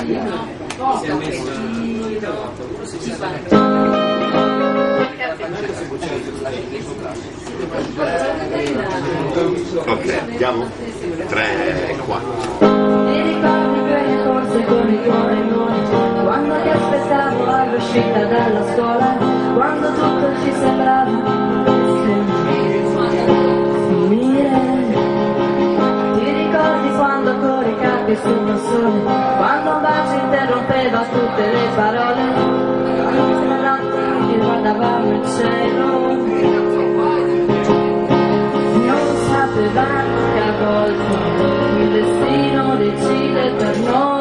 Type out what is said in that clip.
Ok, andiamo? 3, 4. Ti ricordi quelle corse con il tuo limone, quando ti aspettavo all'uscita dalla scuola, quando tutto ci sembrava finire? Ti ricordi quando coricavi sul massone, quando un bacio interrompeva tutte le parole, la notte guardavamo il cielo, non sapevamo che a volte il destino decide per noi.